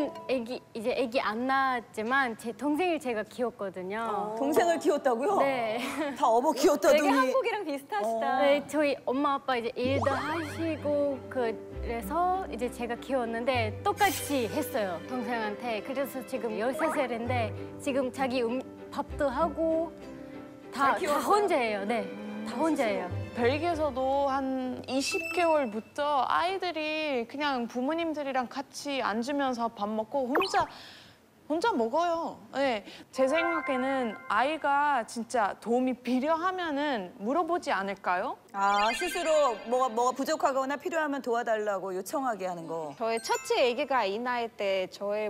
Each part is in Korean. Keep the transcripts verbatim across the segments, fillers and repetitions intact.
저는 애기 이제 애기 안 낳았지만 제 동생을 제가 키웠거든요. 어. 동생을 키웠다고요? 네. 다 어버 키웠다더니. 되게 한국이랑 비슷하시다. 네, 저희 엄마 아빠 이제 일도 하시고 그래서 이제 제가 키웠는데 똑같이 했어요, 동생한테. 그래서 지금 열세 살인데 지금 자기 음, 밥도 하고 다, 다 혼자예요. 네, 다 혼자예요. 벨기에에서도 한 이십 개월부터 아이들이 그냥 부모님들이랑 같이 앉으면서 밥 먹고 혼자 혼자 먹어요. 네. 제 생각에는 아이가 진짜 도움이 필요하면은 물어보지 않을까요? 아, 스스로 뭐가, 뭐가 부족하거나 필요하면 도와달라고 요청하게 하는 거. 저의 첫째 아기가 이 나이 때 저의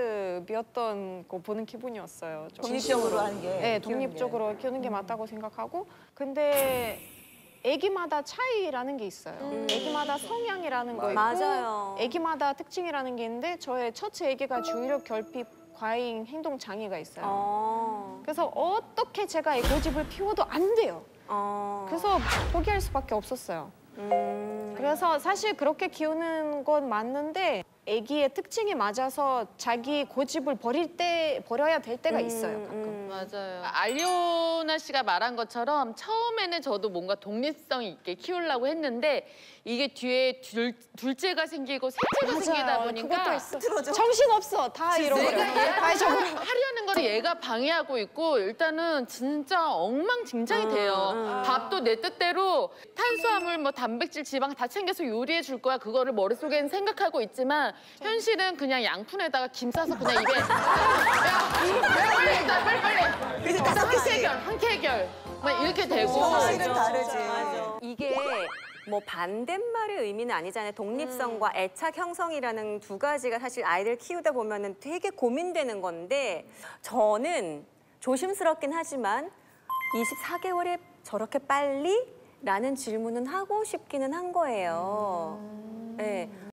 모습이었던 거 보는 기분이었어요. 좀. 독립적으로 하는 게. 네, 독립적으로 키우는 게 맞다고 생각하고. 근데 아기마다 차이라는 게 있어요. 음. 아기마다 성향이라는 거 있고 맞아요. 아기마다 특징이라는 게 있는데 저의 첫째 아기가 주의력 결핍 과잉 행동 장애가 있어요. 어. 그래서 어떻게 제가 이 고집을 피워도 안 돼요. 어. 그래서 포기할 수밖에 없었어요. 음. 그래서 사실 그렇게 키우는 건 맞는데 아기의 특징이 맞아서 자기 고집을 버릴 때 버려야 될 때가 있어요. 가끔. 음. 맞아요. 알리오나 씨가 말한 것처럼 처음에는 저도 뭔가 독립성 있게 키우려고 했는데 이게 뒤에 둘, 둘째가 생기고 셋째가 생기다 보니까 그것도 있어. 틀어져. 정신 없어. 다 잃어버려. 내가 다 얘가 잊어버려. 하려는 거를 얘가 방해하고 있고 일단은 진짜 엉망진창이 돼요. 음. 밥도 내 뜻대로 탄수화물, 뭐 단백질, 지방 다 챙겨서 요리해 줄 거야. 그거를 머릿속엔 생각하고 있지만 현실은 그냥 양푼에다가 김 싸서 그냥 입에 야, 빨리 빨리 빨리 빨리. 그래서 한 다섯 개씩. 해결, 한 해결. 막 이렇게 되고. 사실은 다르지. 이게 뭐 반대말의 의미는 아니잖아요. 독립성과 애착 형성이라는 두 가지가 사실 아이들 키우다 보면은 되게 고민되는 건데 저는 조심스럽긴 하지만 이십사 개월에 저렇게 빨리? 라는 질문은 하고 싶기는 한 거예요. 네.